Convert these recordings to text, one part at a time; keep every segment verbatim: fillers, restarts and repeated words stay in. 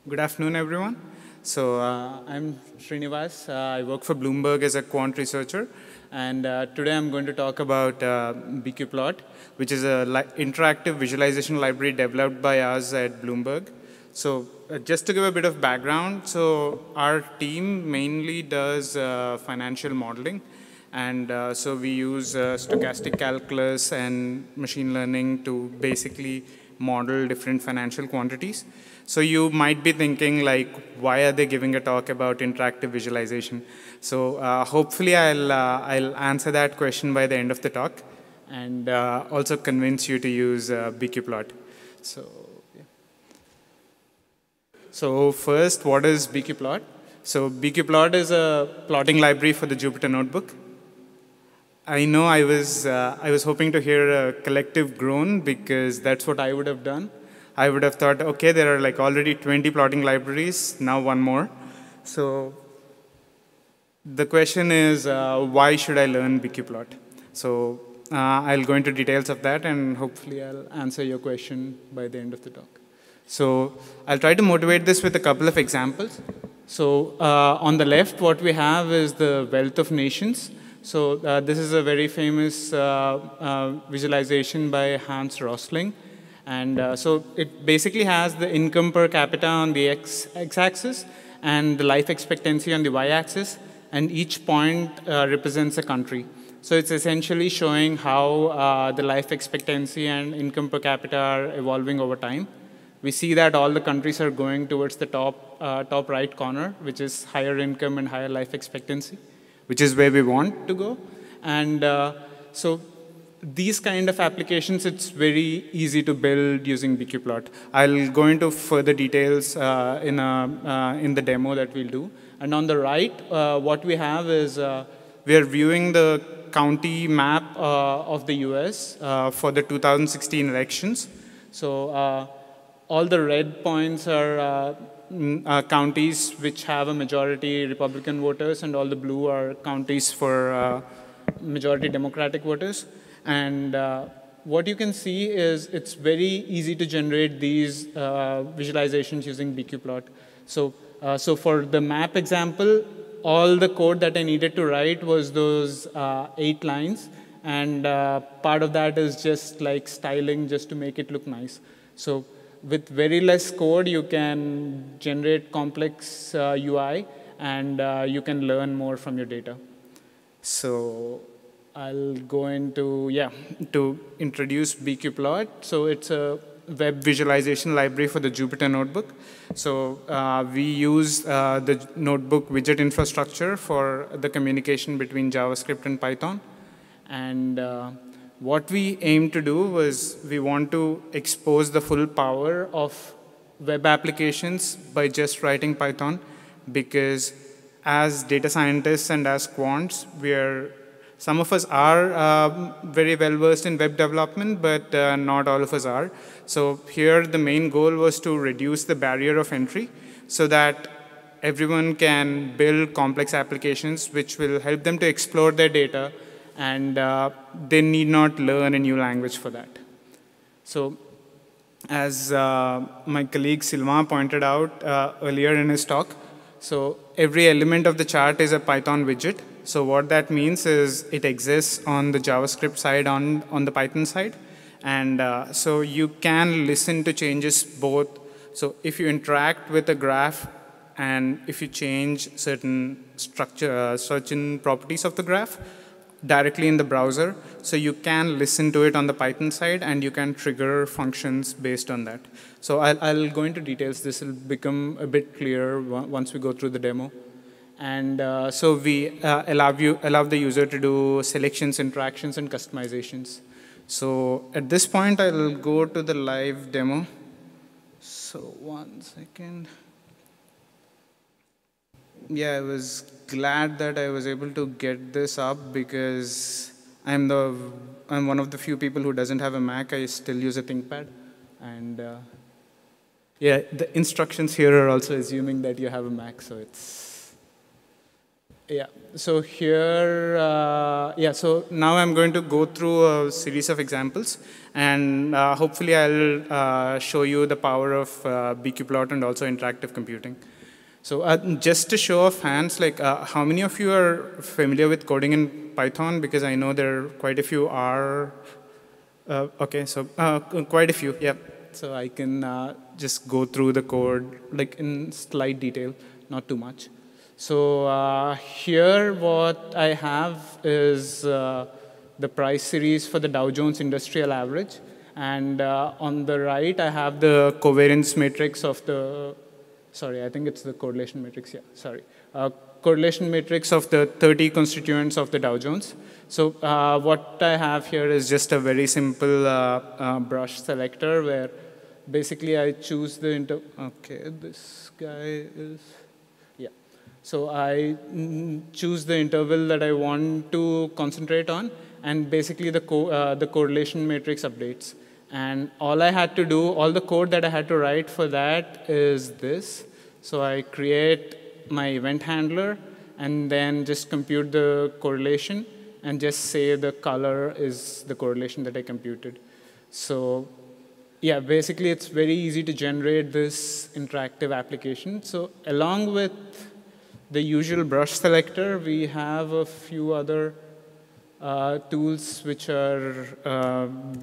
Good afternoon, everyone. So uh, I'm Srinivas. Uh, I work for Bloomberg as a quant researcher. And uh, today I'm going to talk about uh, bqplot, which is a interactive visualization library developed by us at Bloomberg. So uh, just to give a bit of background, so our team mainly does uh, financial modeling. And uh, so we use uh, stochastic calculus and machine learning to basically model different financial quantities. So you might be thinking, like, why are they giving a talk about interactive visualization? So uh, hopefully I'll, uh, I'll answer that question by the end of the talk and uh, also convince you to use uh, bqplot. So, yeah. So first, what is bqplot? So bqplot is a plotting library for the Jupyter Notebook. I know I was, uh, I was hoping to hear a collective groan because that's what I would have done. I would have thought, okay, there are like already twenty plotting libraries, now one more. So the question is, uh, why should I learn bqplot? So uh, I'll go into details of that, and hopefully I'll answer your question by the end of the talk. So I'll try to motivate this with a couple of examples. So uh, on the left, what we have is the wealth of nations. So uh, this is a very famous uh, uh, visualization by Hans Rosling. And uh, so it basically has the income per capita on the x, x-axis and the life expectancy on the y-axis. And each point uh, represents a country. So it's essentially showing how uh, the life expectancy and income per capita are evolving over time. We see that all the countries are going towards the top, uh, top right corner, which is higher income and higher life expectancy, which is where we want to go. And uh, so these kind of applications, it's very easy to build using bqplot. I'll go into further details uh, in, a, uh, in the demo that we'll do. And on the right, uh, what we have is uh, we are viewing the county map uh, of the U S uh, for the two thousand sixteen elections. So uh, all the red points are uh, uh, counties which have a majority Republican voters, and all the blue are counties for uh, majority Democratic voters. And uh, what you can see is it's very easy to generate these uh, visualizations using bqplot. So, uh, so for the map example, all the code that I needed to write was those uh, eight lines. And uh, part of that is just like styling just to make it look nice. So with very less code, you can generate complex uh, U I, and uh, you can learn more from your data. So I'll go into, yeah, to introduce bqplot. So it's a web visualization library for the Jupyter Notebook. So uh, we use uh, the notebook widget infrastructure for the communication between JavaScript and Python. And uh, what we aim to do was we want to expose the full power of web applications by just writing Python, because as data scientists and as quants, we are Some of us are uh, very well versed in web development, but uh, not all of us are. So here the main goal was to reduce the barrier of entry so that everyone can build complex applications which will help them to explore their data, and uh, they need not learn a new language for that. So as uh, my colleague Sylvain pointed out uh, earlier in his talk, so every element of the chart is a Python widget. So what that means is it exists on the JavaScript side, on, on the Python side. And uh, so you can listen to changes both. So if you interact with a graph and if you change certain structure, uh, certain properties of the graph directly in the browser, so you can listen to it on the Python side, and you can trigger functions based on that. So I'll, I'll go into details. This will become a bit clearer once we go through the demo. And uh, so we uh, allow, you, allow the user to do selections, interactions, and customizations. So at this point, I'll go to the live demo. So one second. Yeah, I was glad that I was able to get this up because I'm, the, I'm one of the few people who doesn't have a Mac. I still use a ThinkPad. And uh, yeah, the instructions here are also assuming that you have a Mac, so it's yeah. So here, uh, yeah. So now I'm going to go through a series of examples, and uh, hopefully I'll uh, show you the power of uh, bqplot and also interactive computing. So uh, just to show of hands, like uh, how many of you are familiar with coding in Python? Because I know there are quite a few are. Uh, okay, so uh, quite a few, yeah. So I can uh, just go through the code like in slight detail, not too much. So uh, here what I have is uh, the price series for the Dow Jones Industrial Average. And uh, on the right, I have the covariance matrix of the, sorry, I think it's the correlation matrix, yeah, sorry. Uh, correlation matrix of the thirty constituents of the Dow Jones. So uh, what I have here is just a very simple uh, uh, brush selector where basically I choose the, inter okay, this guy is, yeah. So I mm, choose the interval that I want to concentrate on, and basically the, co uh, the correlation matrix updates. And all I had to do, all the code that I had to write for that is this. So I create my event handler and then just compute the correlation and just say the color is the correlation that I computed. So yeah, basically it's very easy to generate this interactive application. So along with the usual brush selector, we have a few other uh, tools which are um,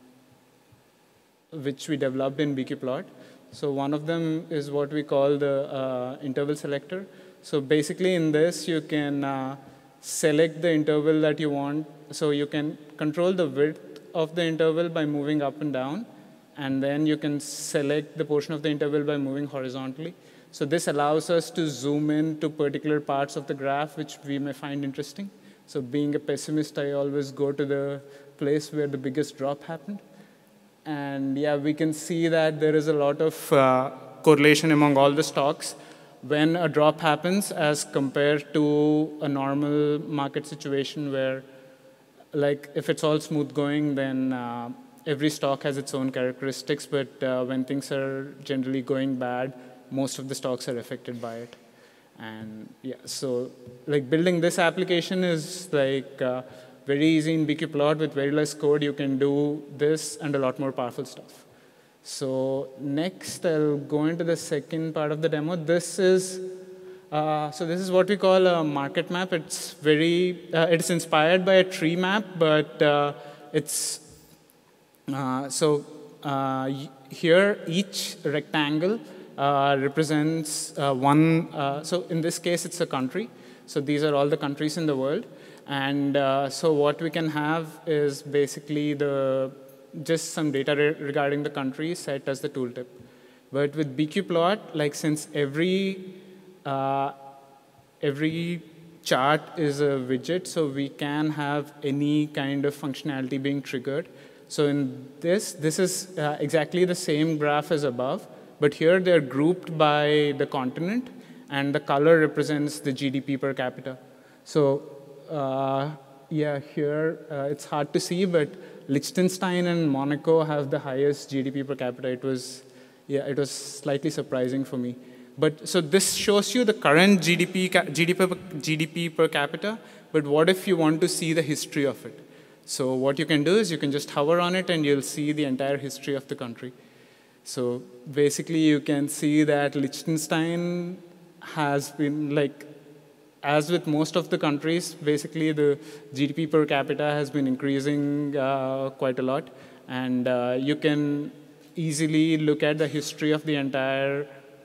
which we developed in bqplot. So one of them is what we call the uh, interval selector. So basically in this, you can uh, select the interval that you want. So you can control the width of the interval by moving up and down. And then you can select the portion of the interval by moving horizontally. So this allows us to zoom in to particular parts of the graph which we may find interesting. So being a pessimist, I always go to the place where the biggest drop happened. And yeah, we can see that there is a lot of uh, correlation among all the stocks when a drop happens as compared to a normal market situation where, like, if it's all smooth going, then uh, every stock has its own characteristics. But uh, when things are generally going bad, most of the stocks are affected by it. And yeah, so like building this application is like uh, very easy in bqplot. With very less code, you can do this and a lot more powerful stuff. So next, I'll go into the second part of the demo. This is, uh, so this is what we call a market map. It's very, uh, it's inspired by a tree map, but uh, it's, uh, so uh, here, each rectangle uh, represents uh, one, uh, so in this case, it's a country. So these are all the countries in the world. And uh, so what we can have is basically the just some data re regarding the country set as the tooltip. But with bqplot, like since every uh, every chart is a widget, so we can have any kind of functionality being triggered. So in this, this is uh, exactly the same graph as above, but here they're grouped by the continent, and the color represents the G D P per capita. So Uh, yeah, here uh, it's hard to see, but Liechtenstein and Monaco have the highest G D P per capita. It was, yeah, it was slightly surprising for me. But so this shows you the current G D P, G D P, G D P per capita. But what if you want to see the history of it? So what you can do is you can just hover on it, and you'll see the entire history of the country. So basically, you can see that Liechtenstein has been like, as with most of the countries, basically the G D P per capita has been increasing uh, quite a lot. And uh, you can easily look at the history of the entire,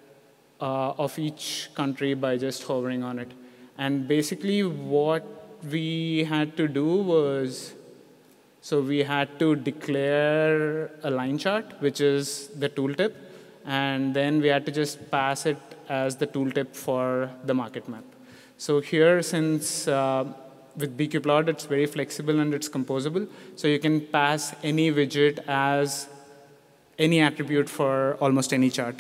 uh, of each country by just hovering on it. And basically what we had to do was, so we had to declare a line chart, which is the tooltip. And then we had to just pass it as the tooltip for the market map. So here, since uh, with bqplot, it's very flexible and it's composable, so you can pass any widget as any attribute for almost any chart.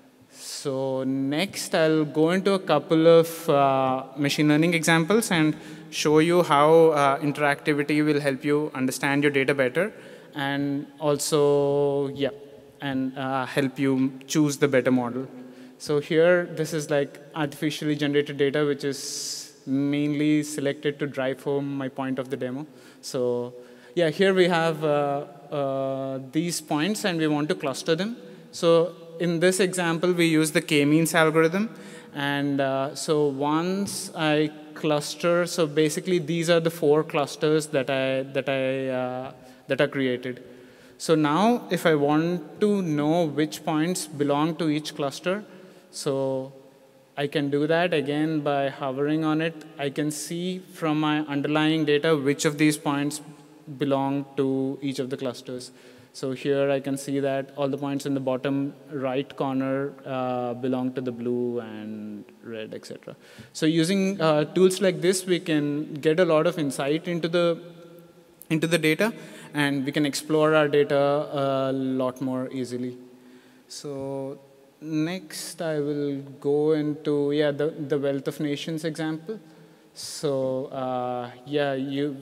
So next, I'll go into a couple of uh, machine learning examples and show you how uh, interactivity will help you understand your data better, and also, yeah, and uh, help you choose the better model. So here, this is like artificially generated data, which is mainly selected to drive home my point of the demo. So yeah, here we have uh, uh, these points, and we want to cluster them. So in this example, we use the k-means algorithm. And uh, so once I cluster, so basically these are the four clusters that I, that I, uh, that are created. So now if I want to know which points belong to each cluster, so I can do that again by hovering on it. I can see from my underlying data which of these points belong to each of the clusters. So here I can see that all the points in the bottom right corner uh, belong to the blue and red, et cetera. So using uh, tools like this, we can get a lot of insight into the, into the data, and we can explore our data a lot more easily. So next, I will go into yeah the, the Wealth of Nations example. So uh, yeah, you,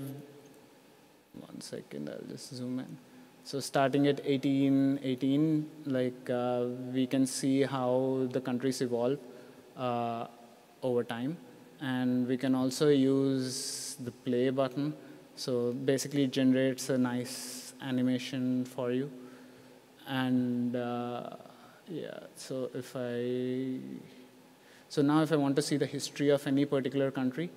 one second, I'll just zoom in. So starting at eighteen eighteen, like uh, we can see how the countries evolve uh, over time. And we can also use the play button. So basically it generates a nice animation for you. And uh, yeah, so if I, so now if I want to see the history of any particular country,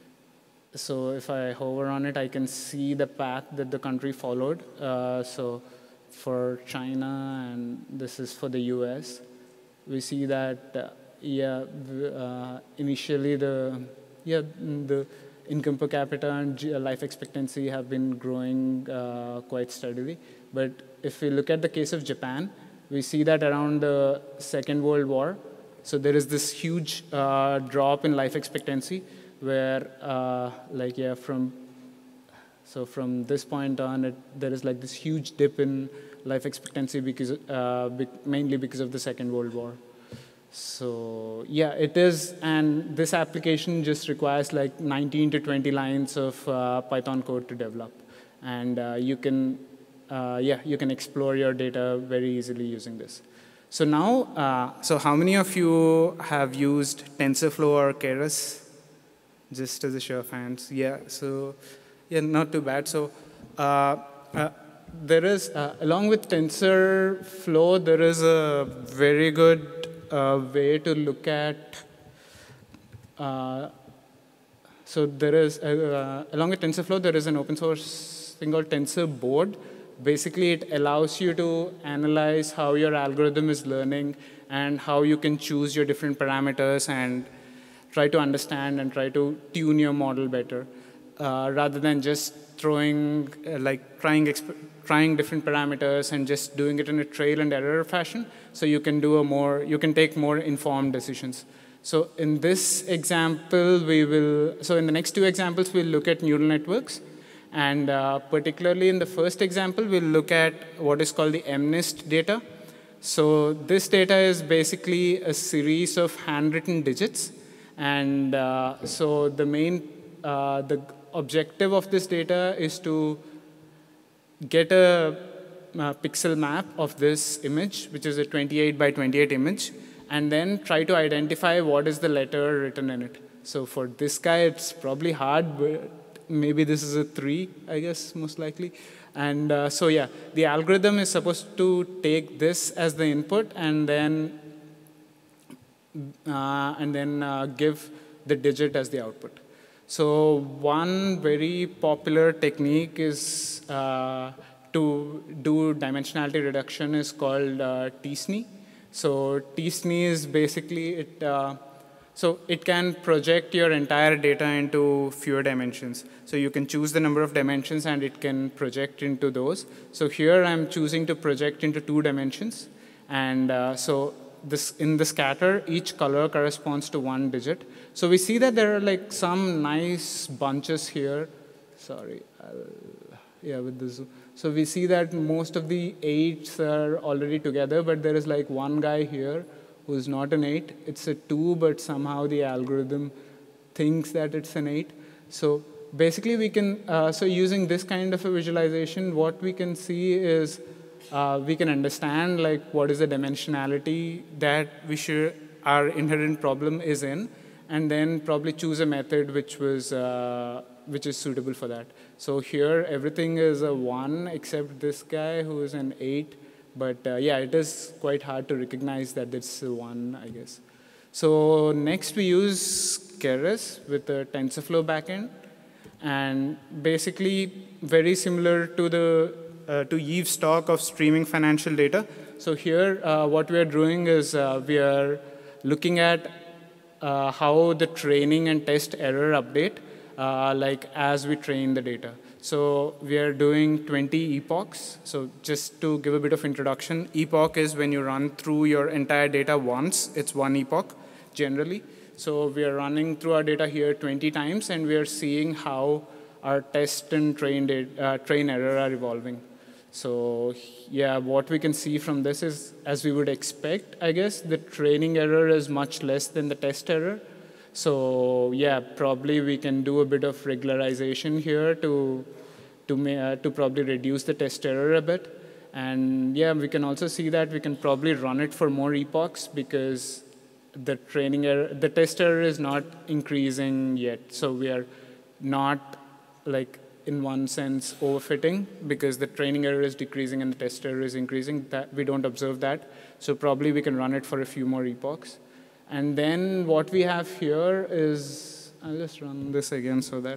so if I hover on it, I can see the path that the country followed. Uh, so for China, and this is for the U S, we see that, uh, yeah, uh, initially the, yeah, the income per capita and life expectancy have been growing uh, quite steadily. But if we look at the case of Japan, we see that around the Second World War, so there is this huge uh, drop in life expectancy, where uh, like yeah from so from this point on it, there is like this huge dip in life expectancy because uh, be mainly because of the Second World War. So yeah, it is, and this application just requires like nineteen to twenty lines of uh, Python code to develop, and uh, you can uh, yeah you can explore your data very easily using this. So now, uh, so how many of you have used TensorFlow or Keras? Just as a show of hands, yeah. So, yeah, not too bad. So, uh, uh, there is, uh, along with TensorFlow, there is a very good uh, way to look at. Uh, so there is, uh, along with TensorFlow, there is an open source thing called TensorBoard. Basically, it allows you to analyze how your algorithm is learning and how you can choose your different parameters and try to understand and try to tune your model better, uh, rather than just throwing, uh, like trying, trying different parameters and just doing it in a trial and error fashion. So you can do a more, you can take more informed decisions. So in this example, we will, so in the next two examples, we'll look at neural networks. And uh, particularly in the first example, we'll look at what is called the M NIST data. So this data is basically a series of handwritten digits. And uh, so the main, uh, the objective of this data is to get a, a pixel map of this image, which is a twenty-eight by twenty-eight image, and then try to identify what is the letter written in it. So for this guy, it's probably hard, but maybe this is a three, I guess, most likely. And uh, so yeah, the algorithm is supposed to take this as the input and then Uh, and then uh, give the digit as the output. So one very popular technique is uh, to do dimensionality reduction is called uh, T S N E. So T S N E is basically, it, uh, so it can project your entire data into fewer dimensions. So you can choose the number of dimensions and it can project into those. So here I'm choosing to project into two dimensions. And uh, so this, in the scatter, each color corresponds to one digit. So we see that there are like some nice bunches here. Sorry, I'll, yeah, with the zoom. So we see that most of the eights are already together, but there is like one guy here who's not an eight. It's a two, but somehow the algorithm thinks that it's an eight. So basically we can, uh, so using this kind of a visualization, what we can see is uh, we can understand like what is the dimensionality that we should, our inherent problem is in. and then probably choose a method which was uh, which is suitable for that. So here everything is a one except this guy who is an eight. But uh, yeah, it is quite hard to recognize that it's a one, I guess. So next we use Keras with a TensorFlow backend, and basically very similar to the uh, to Yeve's talk of streaming financial data. So here uh, what we are doing is uh, we are looking at uh, how the training and test error update uh, like as we train the data. So we are doing twenty epochs. So just to give a bit of introduction, epoch is when you run through your entire data once. It's one epoch generally. So we are running through our data here twenty times, and we are seeing how our test and train, data, uh, train error are evolving. So yeah, what we can see from this is, as we would expect, I guess, the training error is much less than the test error. So yeah, probably we can do a bit of regularization here to, to, uh, to probably reduce the test error a bit. And yeah, we can also see that we can probably run it for more epochs because the training error, the test error is not increasing yet. So we are not like in one sense overfitting because the training error is decreasing and the test error is increasing. That we don't observe that. So probably we can run it for a few more epochs. And then what we have here is, I'll just run this again so that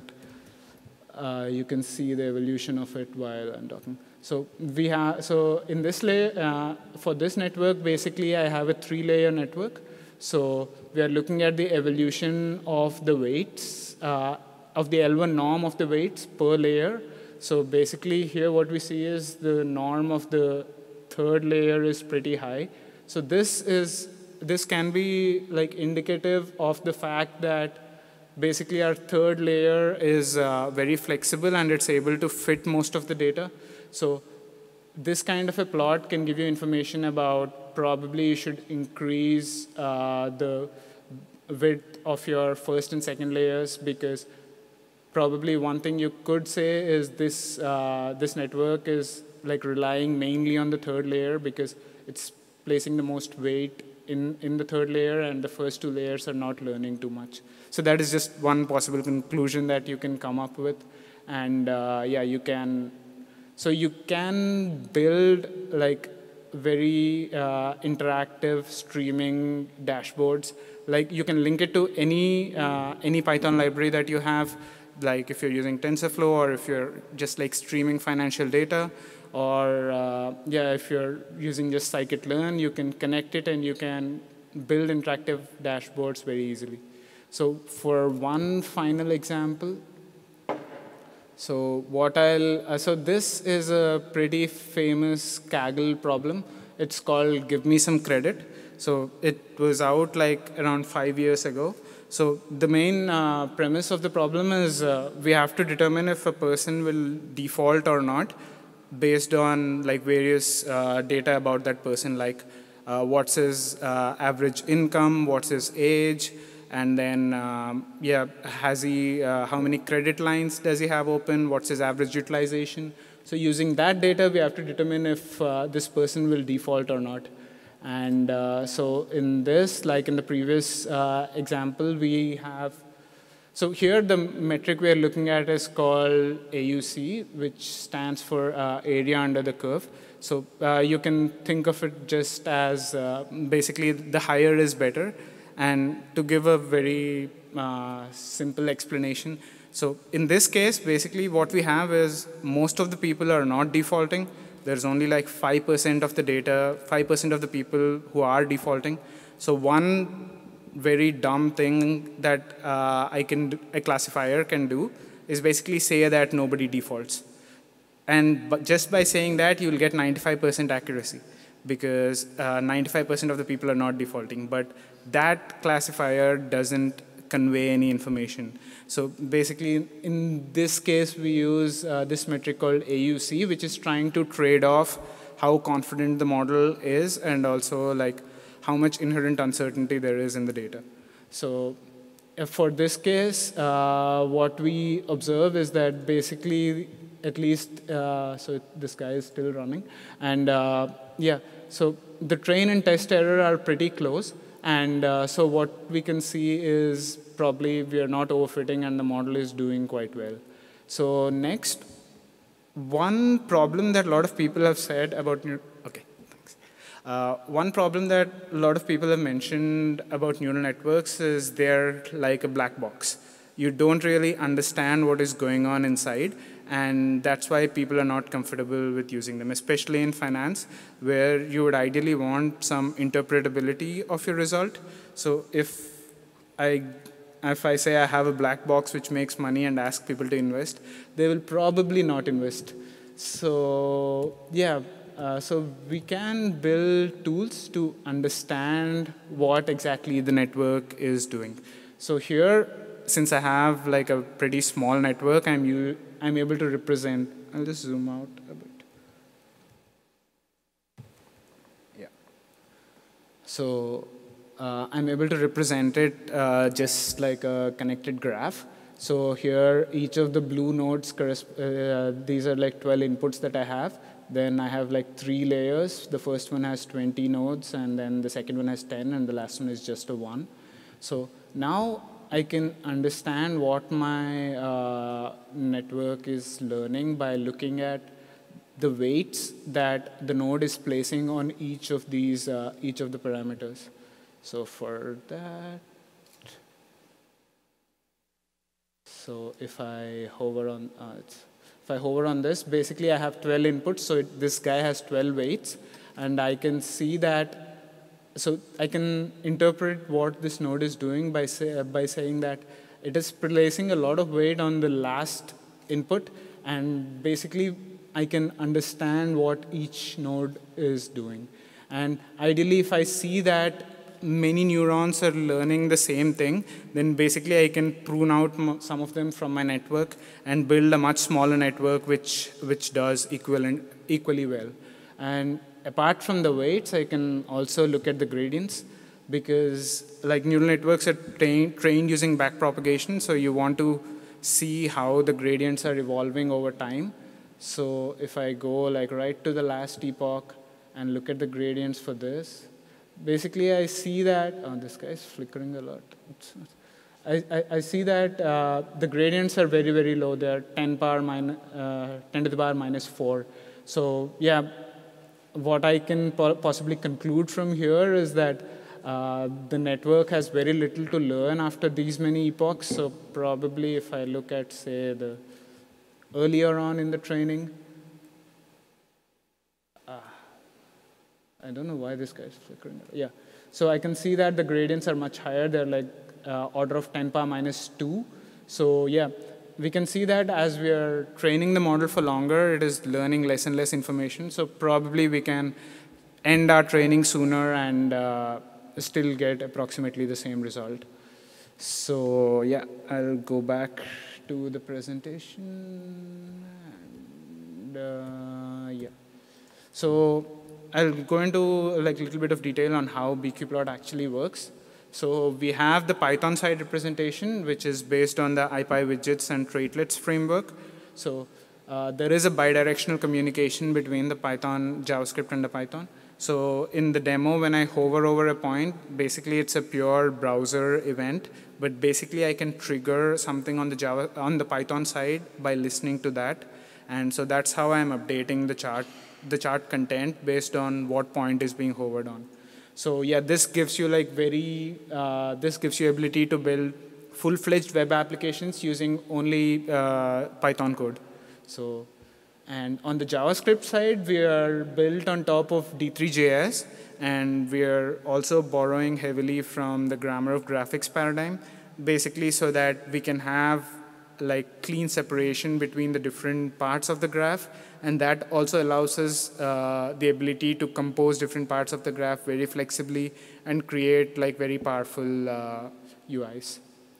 uh, you can see the evolution of it while I'm talking. So we have, so in this layer, uh, for this network, basically I have a three-layer network. So we are looking at the evolution of the weights, uh, of the L one norm of the weights per layer. So basically here what we see is the norm of the third layer is pretty high. So this is, this can be like indicative of the fact that basically our third layer is uh, very flexible and it's able to fit most of the data. So this kind of a plot can give you information about probably you should increase uh, the width of your first and second layers, because probably one thing you could say is this, uh, this network is like relying mainly on the third layer because it's placing the most weight in, in the third layer, and the first two layers are not learning too much. So that is just one possible conclusion that you can come up with. And uh, yeah, you can, so you can build like very uh, interactive streaming dashboards. Like you can link it to any, uh, any Python library that you have, like if you're using TensorFlow or if you're just like streaming financial data, or uh, yeah, if you're using just scikit-learn, you can connect it and you can build interactive dashboards very easily. So for one final example, so what I'll, uh, so this is a pretty famous Kaggle problem. It's called Give Me Some Credit. So it was out like around five years ago. So the main uh, premise of the problem is uh, we have to determine if a person will default or not based on like various uh, data about that person, like uh, what's his uh, average income, what's his age, and then um, yeah, has he, uh, how many credit lines does he have open, what's his average utilization. So using that data, we have to determine if uh, this person will default or not. And uh, so in this, like in the previous uh, example, we have, so here the metric we are looking at is called A U C, which stands for uh, area under the curve. So uh, you can think of it just as uh, basically the higher is better. And to give a very uh, simple explanation, so in this case, basically what we have is most of the people are not defaulting. There's only like five percent of the data, five percent of the people who are defaulting. So one very dumb thing that uh, I can, a classifier can do is basically say that nobody defaults. And but just by saying that, you'll get ninety-five percent accuracy because ninety-five percent uh, of the people are not defaulting. But that classifier doesn't convey any information. So basically, in this case, we use uh, this metric called A U C, which is trying to trade off how confident the model is and also like how much inherent uncertainty there is in the data. So for this case, uh, what we observe is that basically, at least, uh, so this guy is still running. And uh, yeah, so the train and test error are pretty close. And uh, so what we can see is probably we are not overfitting and the model is doing quite well. So next, one problem that a lot of people have said about, okay, thanks. Uh, one problem that a lot of people have mentioned about neural networks is they're like a black box. You don't really understand what is going on inside, and that's why people are not comfortable with using them, especially in finance, where you would ideally want some interpretability of your result. So if I, if I say I have a black box which makes money and ask people to invest, they will probably not invest. So yeah, uh, so we can build tools to understand what exactly the network is doing. So here, since I have like a pretty small network, I'm, u I'm able to represent, I'll just zoom out a bit. Yeah. So uh, I'm able to represent it uh, just like a connected graph. So here, each of the blue nodes, uh, these are like twelve inputs that I have. Then I have like three layers. The first one has twenty nodes, and then the second one has ten, and the last one is just a one. So now I can understand what my uh, network is learning by looking at the weights that the node is placing on each of these, uh, each of the parameters. So for that, so if I hover on, uh, it's, if I hover on this, basically I have twelve inputs. So it, this guy has twelve weights, and I can see that. So I can interpret what this node is doing by, say, by saying that it is placing a lot of weight on the last input, and basically I can understand what each node is doing. And ideally, if I see that many neurons are learning the same thing, then basically I can prune out some of them from my network and build a much smaller network which, which does equivalent, equally well. And apart from the weights, I can also look at the gradients, because like neural networks are train, trained using backpropagation, so you want to see how the gradients are evolving over time. So if I go like right to the last epoch and look at the gradients for this, basically I see that, oh, this guy is flickering a lot. I, I, I see that uh, the gradients are very, very low. They're ten power minus, uh, ten to the power minus four. So yeah, what I can po possibly conclude from here is that uh, the network has very little to learn after these many epochs. So probably if I look at, say, the earlier on in the training, uh, I don't know why this guy is flickering. Yeah, so I can see that the gradients are much higher. They're like uh, order of ten power minus two. So yeah, we can see that as we are training the model for longer, it is learning less and less information. So probably we can end our training sooner and uh, still get approximately the same result. So yeah, I'll go back to the presentation. And, uh, yeah. So I'll go into like a little bit of detail on how bqplot actually works. So we have the Python side representation, which is based on the ipywidgets and traitlets framework. So uh, there is a bidirectional communication between the Python, JavaScript, and the Python. So in the demo, when I hover over a point, basically it's a pure browser event. But basically, I can trigger something on the Java on the Python side by listening to that. And so that's how I'm updating the chart, the chart content based on what point is being hovered on. So yeah, this gives you like very, uh, this gives you ability to build full-fledged web applications using only uh, Python code. So, and on the JavaScript side, we are built on top of d three J S, and we are also borrowing heavily from the grammar of graphics paradigm, basically so that we can have like clean separation between the different parts of the graph, and that also allows us uh, the ability to compose different parts of the graph very flexibly and create like very powerful uh, U Is.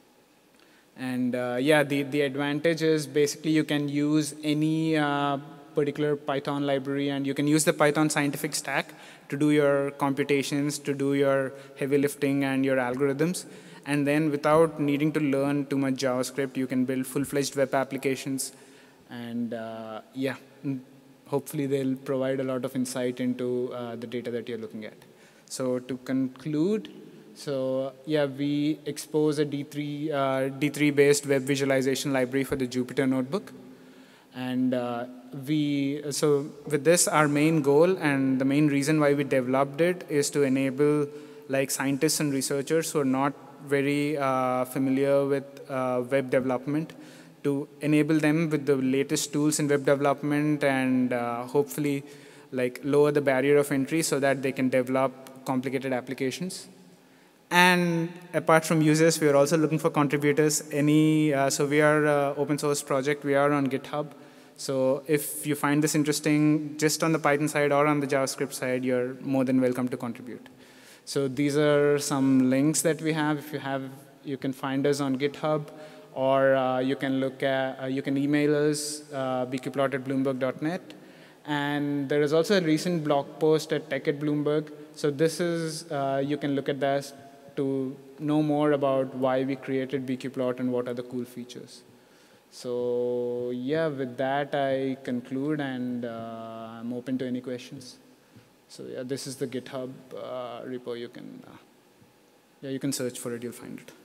And uh, yeah, the, the advantage is basically you can use any uh, particular Python library, and you can use the Python scientific stack to do your computations, to do your heavy lifting and your algorithms. And then without needing to learn too much JavaScript, you can build full-fledged web applications. And uh, yeah, hopefully they'll provide a lot of insight into uh, the data that you're looking at. So to conclude, So yeah, we expose a D three, uh, D three based web visualization library for the Jupyter Notebook. And uh, we, so with this, our main goal and the main reason why we developed it is to enable like scientists and researchers who are not very uh, familiar with uh, web development, to enable them with the latest tools in web development and uh, hopefully like lower the barrier of entry so that they can develop complicated applications. And apart from users, we are also looking for contributors. Any, uh, so we are an open source project. We are on GitHub. So if you find this interesting, just on the Python side or on the JavaScript side, you're more than welcome to contribute. So these are some links that we have. If you have, you can find us on GitHub, or uh, you can look at, uh, you can email us, uh, bqplot at bloomberg dot net. And there is also a recent blog post at Tech at Bloomberg. So this is, uh, you can look at that to know more about why we created bqplot and what are the cool features. So yeah, with that I conclude, and uh, I'm open to any questions. So yeah, this is the GitHub uh, repo. You can, uh, yeah, you can search for it. You'll find it.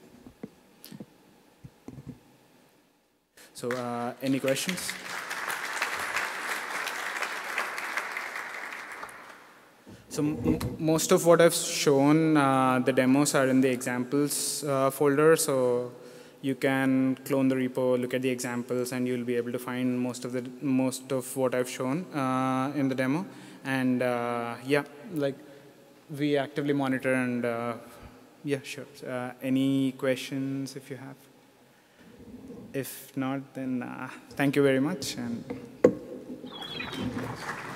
So uh, any questions? So m most of what I've shown, uh, the demos are in the examples uh, folder. So you can clone the repo, look at the examples, and you'll be able to find most of the most of what I've shown uh, in the demo. And uh, yeah, like we actively monitor, and uh, yeah, sure. Uh, any questions if you have? If not, then uh, thank you very much. And